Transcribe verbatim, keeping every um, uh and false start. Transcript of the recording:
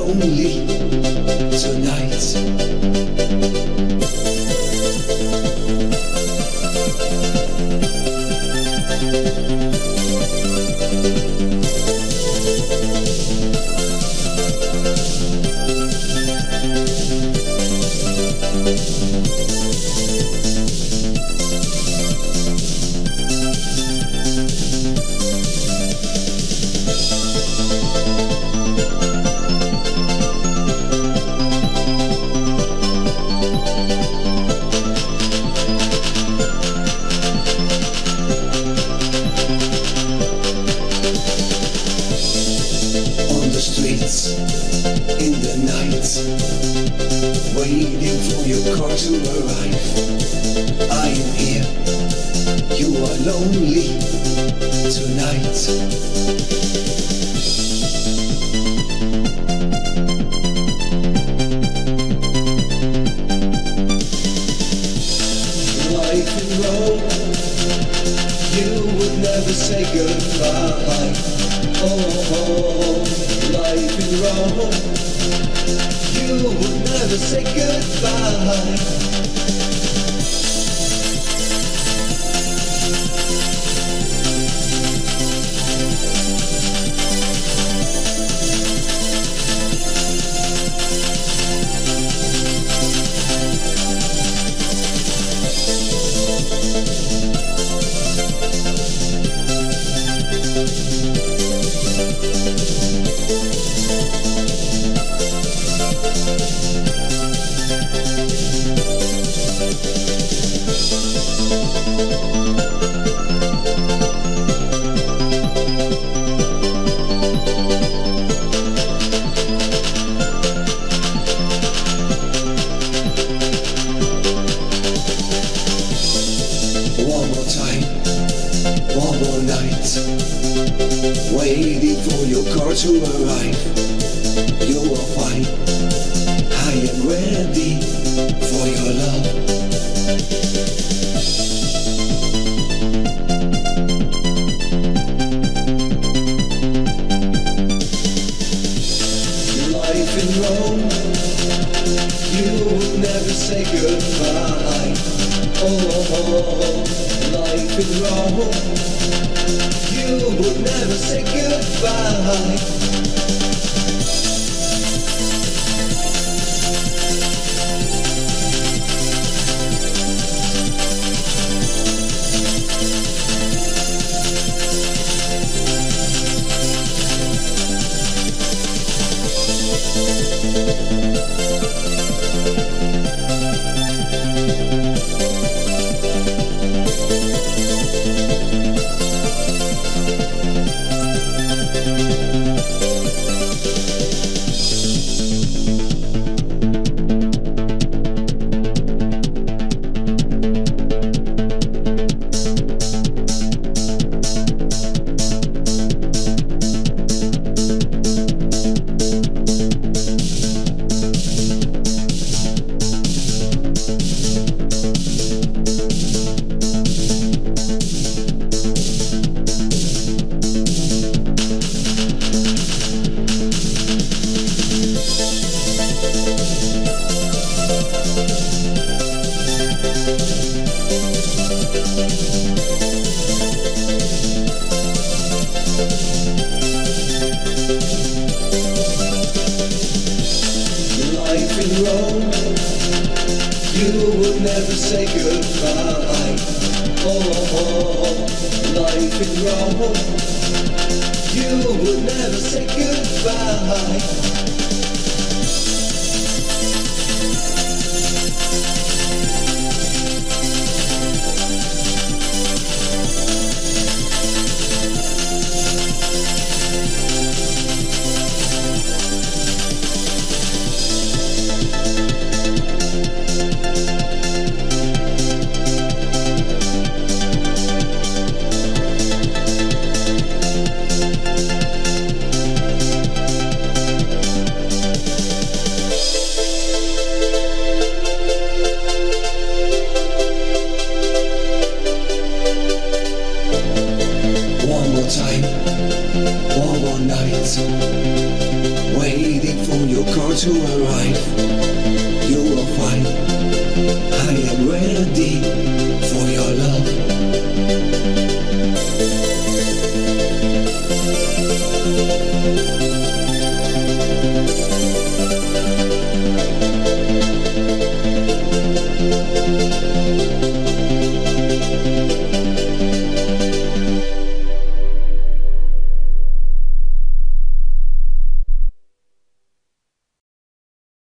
lonely tonight. Streets in the night, waiting for your car to arrive. I am here, you are lonely tonight. Life in Rome, you would never say goodbye. Oh, oh, life in Rome, you would never say goodbye. One more time, one more night, waiting for your car to arrive. You are fine, I am ready for your love. Life in Rome, you would never say goodbye. Oh, oh, oh, life in Rome, you would never say goodbye. Life in Rome, you would never say goodbye. Oh, oh, oh, life in Rome, you would never say goodbye. time, one more night. waiting for your car to arrive. You will find I am ready for your love.